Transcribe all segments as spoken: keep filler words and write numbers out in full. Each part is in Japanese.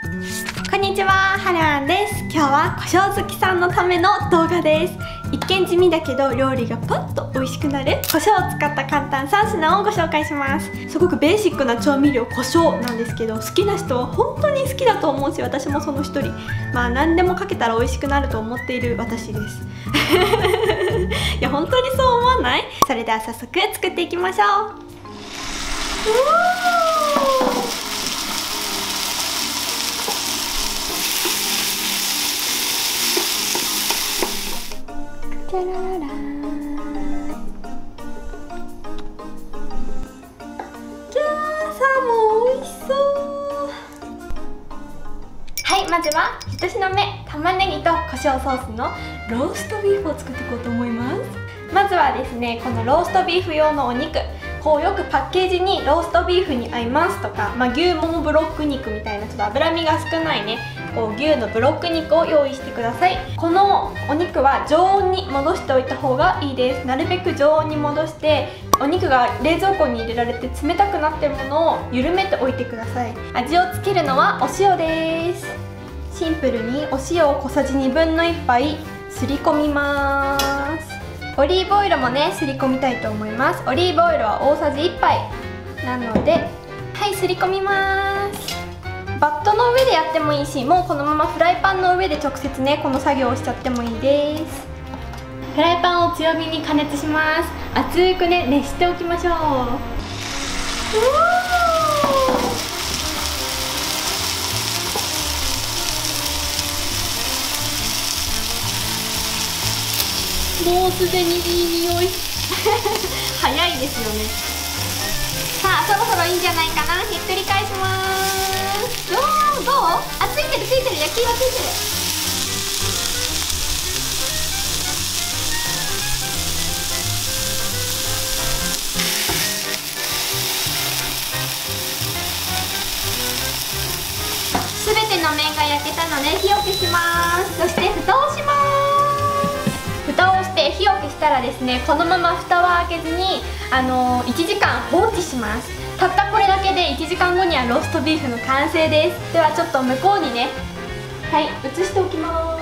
こんにちは、はるあんです。今日は胡椒好きさんのための動画です。一見地味だけど料理がパッと美味しくなる胡椒を使った簡単さん品をご紹介します。すごくベーシックな調味料胡椒なんですけど、好きな人は本当に好きだと思うし、私もその一人。まあ何でもかけたら美味しくなると思っている私ですいや本当にそう思わない？それでは早速作っていきましょう。チャラララじゃあサーモン美味しそう。はい、まずは一品目、玉ねぎと胡椒ソースのローストビーフを作っていこうと思います。まずはですね、このローストビーフ用のお肉、こうよくパッケージにローストビーフに合いますとか、まあ、牛ももブロック肉みたいなちょっと脂身が少ないね、こう牛のブロック肉を用意してください。このお肉は常温に戻しておいた方がいいです。なるべく常温に戻して、お肉が冷蔵庫に入れられて冷たくなってるものを緩めておいてください。味をつけるのはお塩です。シンプルにお塩を小さじにぶんのいっぱいすり込みます。オリーブオイルもねすり込みたいと思います。オリーブオイルは大さじいっぱいなので、はいすり込みます。バットの上でやってもいいし、もうこのままフライパンの上で直接ねこの作業をしちゃってもいいです。フライパンを強火に加熱します。熱くね熱しておきましょう。うわもうすでにいい匂い早いですよね。さあそろそろいいんじゃないかな。ひっくり返します。うわーどう？あついてるついてる、焼き色ついてる。すべての面が焼けたので火を消します。そして蓋をします。蓋をして火を消したらですね、このまま蓋は開けずに、あのー、いちじかん放置します。たったこれだけでいちじかんごにはローストビーフの完成です。ではちょっと向こうにね、はい移しておきます。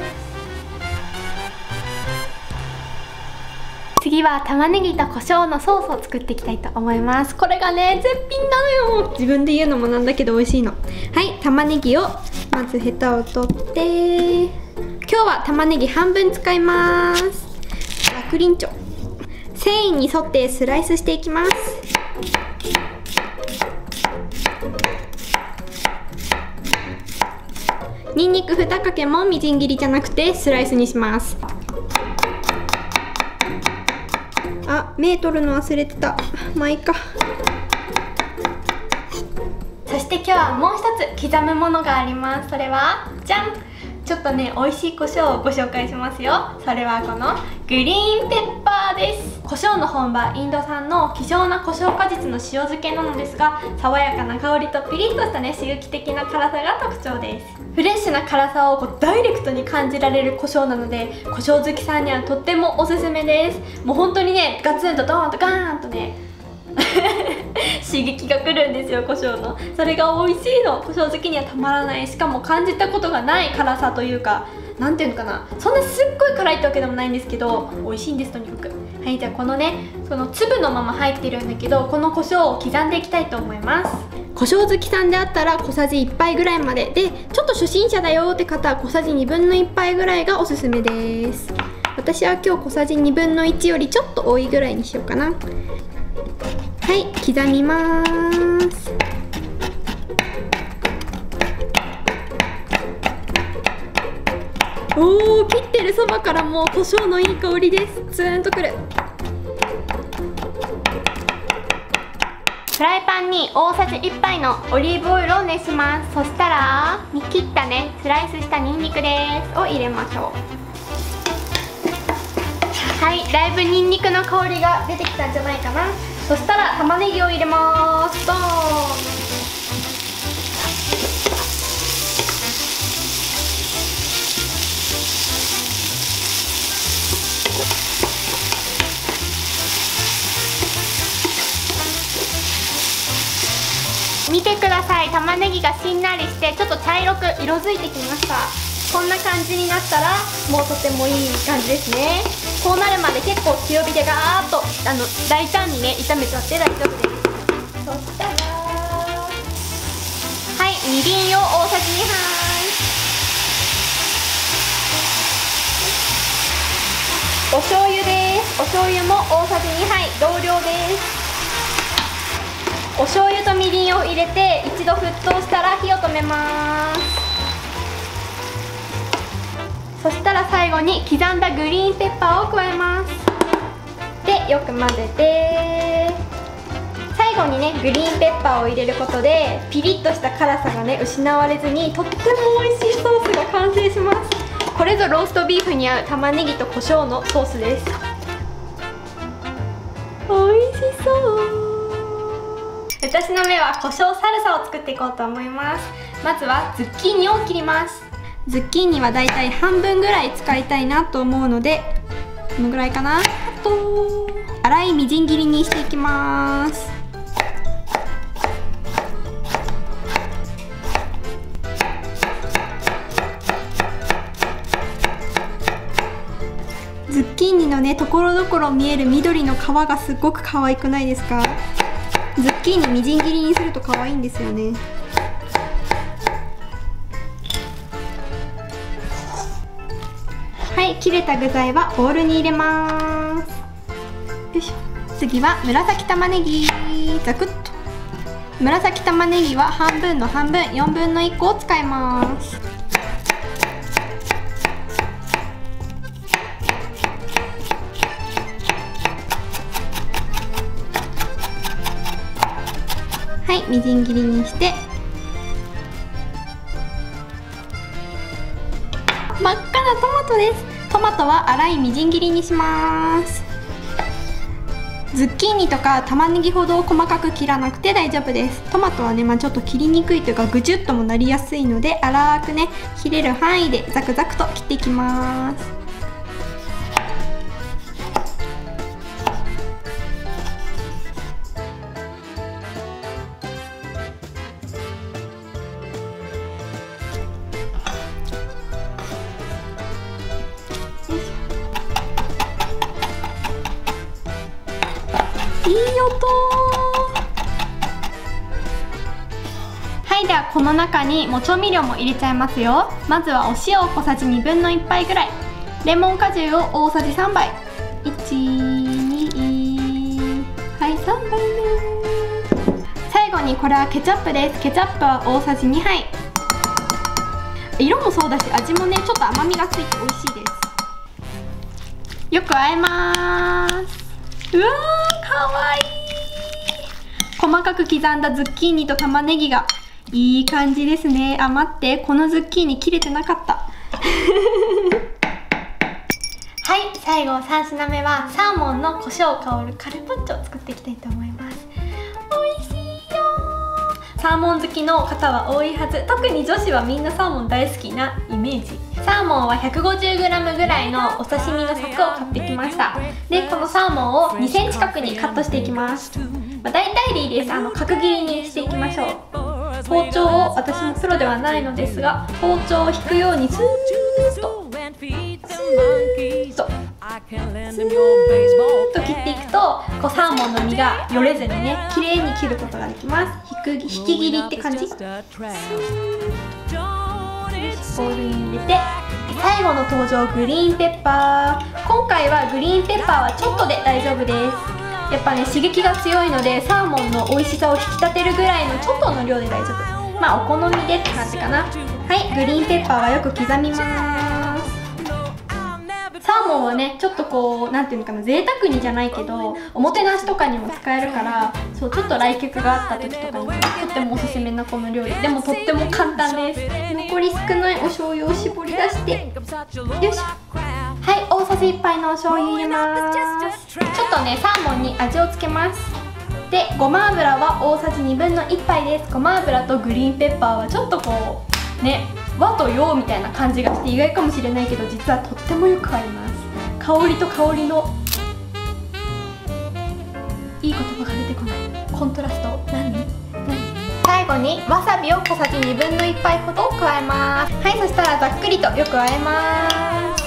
次は玉ねぎと胡椒のソースを作っていきたいと思います。これがね絶品なのよ。自分で言うのもなんだけど美味しいの。はい、玉ねぎをまずヘタを取って、今日は玉ねぎ半分使います。楽リンチョ繊維に沿ってスライスしていきます。にんにくにかけもみじん切りじゃなくてスライスにします。あ、目取るの忘れてた。まあいいか。そして今日はもう一つ刻むものがあります。それはじゃん、ちょっとね美味しい胡椒をご紹介しますよ。それはこのグリーンペッパーです。胡椒の本場インド産の希少な胡椒果実の塩漬けなのですが、爽やかな香りとピリッとしたね刺激的な辛さが特徴です。フレッシュな辛さをこうダイレクトに感じられる胡椒なので、胡椒好きさんにはとってもおすすめです。もう本当にねガツンとドーンとガーンとね刺激が来るんですよ、胡椒の。それが美味しいの。胡椒好きにはたまらない。しかも感じたことがない辛さというか、なんていうのかな、そんなすっごい辛いってわけでもないんですけど美味しいんです、とにかく。はい、じゃあこのねその粒のまま入ってるんだけど、この胡椒を刻んでいきたいと思います。胡椒好きさんであったら小さじいっぱいぐらいまでで、ちょっと初心者だよって方は小さじにぶんのいっぱいぐらいがおすすめです。私は今日小さじにぶんのいちよりちょっと多いぐらいにしようかな。はい、刻みます。おー、切ってるそばからもう胡椒のいい香りです。ツーンとくる。フライパンに大さじいっぱいのオリーブオイルを熱します。そしたら切ったねスライスしたニンニクですを入れましょう。はい、だいぶニンニクの香りが出てきたんじゃないかな。そしたら玉ねぎを入れます。ドーン。見てくだださい。玉ねぎがしんなりしてちょっと茶色く色づいてきました。こんな感じになったらもうとてもいい感じですね。こうなるまで結構強火でガーッとあの大胆にね炒めちゃって大丈夫です。そしたらはい、みりんを大さじにはい、お醤油です。お醤油も大さじにはい同量です。お醤油とみりんを入れて一度沸騰したら火を止めます。そしたら最後に刻んだグリーンペッパーを加えます。でよく混ぜて、最後にねグリーンペッパーを入れることでピリッとした辛さがね失われずにとっても美味しいソースが完成します。これぞローストビーフに合う玉ねぎと胡椒のソースです。美味しそう。ふた品目は胡椒サルサを作っていこうと思います。まずはズッキーニを切ります。ズッキーニはだいたい半分ぐらい使いたいなと思うので、このぐらいかな。あと粗いみじん切りにしていきます。ズッキーニのねところどころ見える緑の皮がすっごく可愛くないですか？ズッキーニみじん切りにすると可愛いんですよね。はい、切れた具材はボウルに入れます。よいしょ。次は紫玉ねぎ、ザクッと。紫玉ねぎは半分の半分、よんぶんのいっこを使います。はい、みじん切りにして真っ赤なトマトです。トマトは粗いみじん切りにします。ズッキーニとか玉ねぎほど細かく切らなくて大丈夫です。トマトはね、まあ、ちょっと切りにくいというかぐじゅっともなりやすいので粗くね切れる範囲でザクザクと切っていきます。いい音。はい、ではこの中にもう調味料も入れちゃいますよ。まずはお塩を小さじにぶんのいっぱいぐらい、レモン果汁を大さじさんばい、いち、に、はい、さんばいめ。最後にこれはケチャップです。ケチャップは大さじにはい。色もそうだし味もねちょっと甘みがついて美味しいです。よく和えます。うわー、かわいい。細かく刻んだズッキーニと玉ねぎがいい感じですね。あ、待って、このズッキーニ切れてなかったはい、最後さん品目はサーモンの胡椒香るカルパッチョを作っていきたいと思います。美味しいよー。サーモン好きの方は多いはず。特に女子はみんなサーモン大好きなイメージ。サーモンは ひゃくごじゅうグラム ぐらいのお刺身の柵を買ってきました。でこのサーモンをにセンチ角にカットしていきます。まあ、大体でいいです。あの角切りにしていきましょう。包丁を、私もプロではないのですが包丁を引くようにスーッとスーッとスーッと切っていくとこうサーモンの身がよれずにね綺麗に切ることができます。引く引き切りって感じ。ボウルに入れて最後の登場グリーンペッパー。今回はグリーンペッパーはちょっとで大丈夫です。やっぱね刺激が強いのでサーモンの美味しさを引き立てるぐらいのちょっとの量で大丈夫。まあお好みでって感じかな。はい、グリーンペッパーはよく刻みます。サーモンはねちょっとこうなんていうのかな、贅沢にじゃないけどおもてなしとかにも使えるから、そうちょっと来客があった時とかにとってもおすすめなこの料理でもとっても簡単です。残り少ないお醤油を絞り出してよいしょ。はい、大さじいっぱいのお醤油入れます。ちょっとねサーモンに味をつけます。でごま油は大さじにぶんのいっぱいです。ごま油とグリーンペッパーはちょっとこうね和と洋みたいな感じがして意外かもしれないけど実はとってもよく合います。香りと香りのいい言葉が出てこない。コントラスト何何最最後にわさびを小さじにぶんのいっぱいほど加えます。はい、そしたらざっくりとよく和えます。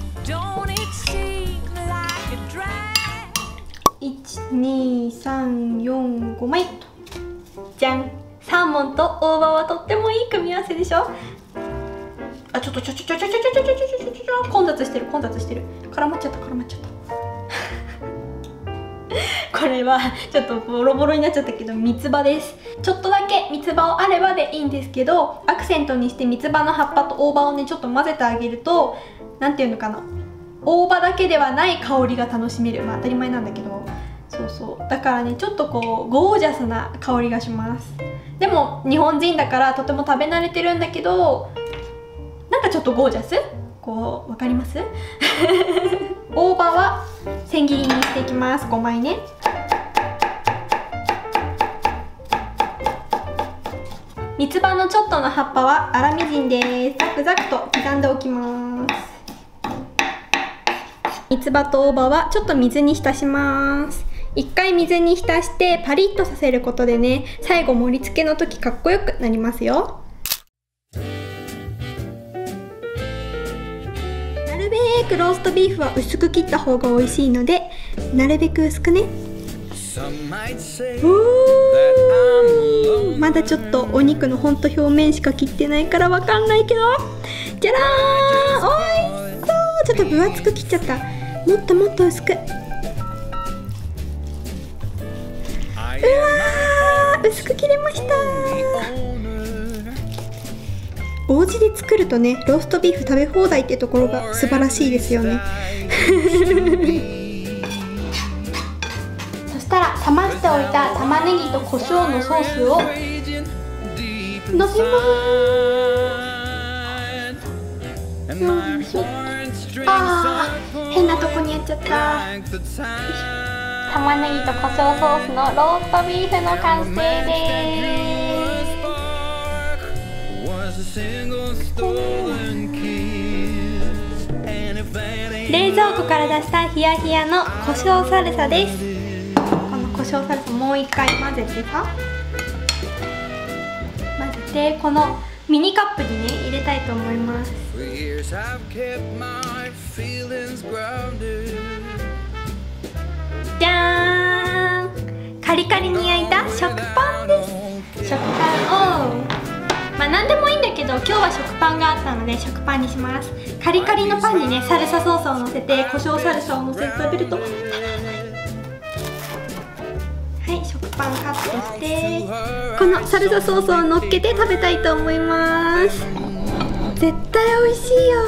いち、に、さん、よん、ごまいと。じゃん。サーモンと大葉はとってもいい組み合わせでしょ。あ、ちょっとちょちょちょちょちょちょちょちょちょちょ混雑してる混雑してる。絡まっちゃった絡まっちゃった。これはちょっとボロボロになっちゃったけど三つ葉です。ちょっとだけ三つ葉をあればでいいんですけど、アクセントにして三つ葉の葉っぱと大葉をねちょっと混ぜてあげると、なんていうのかな、大葉だけではない香りが楽しめる。まあ当たり前なんだけど、そうそうだからねちょっとこうゴージャスな香りがします。でも日本人だからとても食べ慣れてるんだけど、なんかちょっとゴージャス、こうわかります大葉は千切りにしていきます。ごまいね。三つ葉のちょっとの葉っぱは粗みじんです。ザクザクと刻んでおきます。三つ葉と大葉はちょっと水に浸します。一回水に浸してパリッとさせることでね、最後盛り付けの時かっこよくなりますよ。なるべくローストビーフは薄く切った方が美味しいので、なるべく薄くね。おー、まだちょっとお肉のほんと表面しか切ってないからわかんないけど、じゃらーん、おいしそう。ちょっと分厚く切っちゃった。もっともっと薄く。うわー、薄く切れました。お家で作るとね、ローストビーフ食べ放題ってところが素晴らしいですよね。そしたら冷ましておいた玉ねぎと胡椒のソースをのせます。よいしょ。あー、変なとこにやっちゃった。玉ねぎと胡椒ソースのローストビーフの完成です。冷蔵庫から出したヒヤヒヤの胡椒サルサです。この胡椒サルサもう一回混ぜてさ、混ぜてこのミニカップにね入れたいと思います。じゃーん、カリカリに焼いた食パンです。食パンをまあ何でもいいんだけど、今日は食パンがあったので食パンにします。カリカリのパンにねサルサソースをのせて、胡椒サルサをのせて食べるとたまらない。はい、食パンカットしてこのサルサソースをのっけて食べたいと思います。絶対美味しいよ。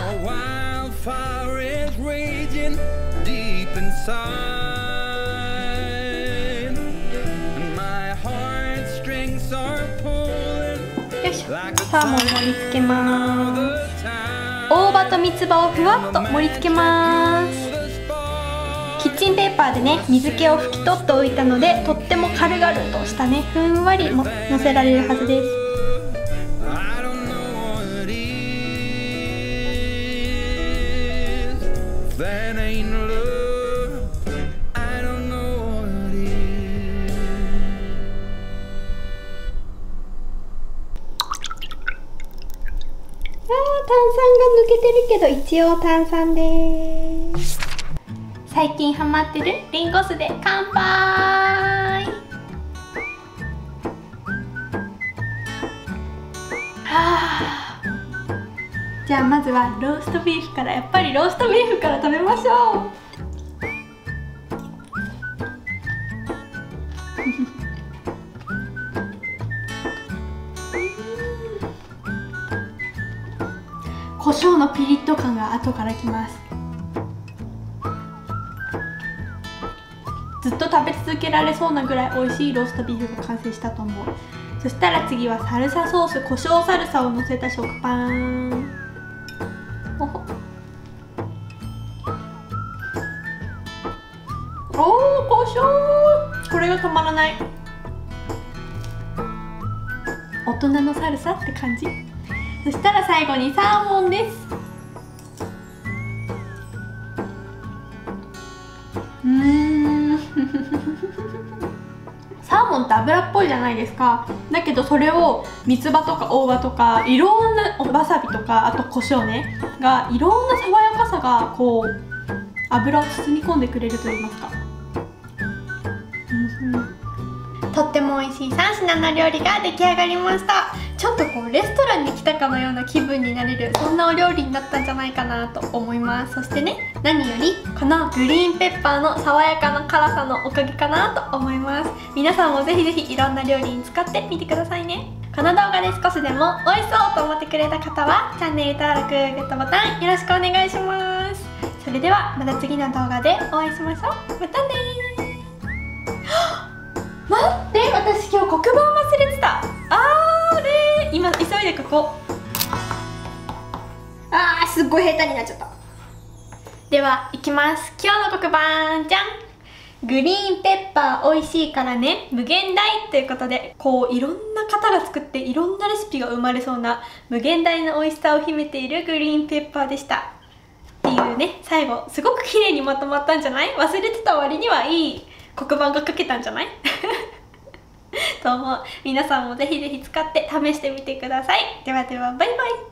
よいしょ。サーモン盛り付けます。大葉と三つ葉をふわっと盛り付けます。キッチンペーパーでね水気を拭き取っておいたので、とっても軽々としたねふんわりものせられるはずです。炭酸が抜けてるけど一応炭酸です。最近ハマってるリンゴ酢で乾杯。はあ、じゃあまずはローストビーフから、やっぱりローストビーフから食べましょう。胡椒のピリッと感が後からきます。ずっと食べ続けられそうなぐらい美味しいローストビーフが完成したと思う。そしたら次はサルサソース、胡椒サルサをのせた食パン。おほ、おー、胡椒、これがたまらない。大人のサルサって感じ。そしたら最後にサーモンです。うーんサーモンって油っぽいじゃないですか。だけどそれを三つ葉とか大葉とかいろんなわさびとか、あと胡椒ねがいろんな爽やかさがこう油を包み込んでくれると言いますか、うんうん、とっても美味しいさん品の料理が出来上がりました。ちょっとこうレストランに来たかのような気分になれる、そんなお料理になったんじゃないかなと思います。そしてね、何よりこのグリーンペッパーの爽やかな辛さのおかげかなと思います。皆さんもぜひぜひいろんな料理に使ってみてくださいね。この動画で少しでも美味しそうと思ってくれた方はチャンネル登録、グッドボタンよろしくお願いします。それではまた次の動画でお会いしましょう。またねー。待って、私今日黒板忘れてた。あーれー、今急いでここ。あー、すっごい下手になっちゃった。ではいきます。今日の黒板じゃん。グリーンペッパー美味しいからね無限大ということで、こういろんな方が作っていろんなレシピが生まれそうな無限大の美味しさを秘めているグリーンペッパーでしたっていうね。最後すごく綺麗にまとまったんじゃない？忘れてた割にはいい黒板が書けたんじゃないと思う。皆さんもぜひぜひ使って試してみてください。ではではバイバイ。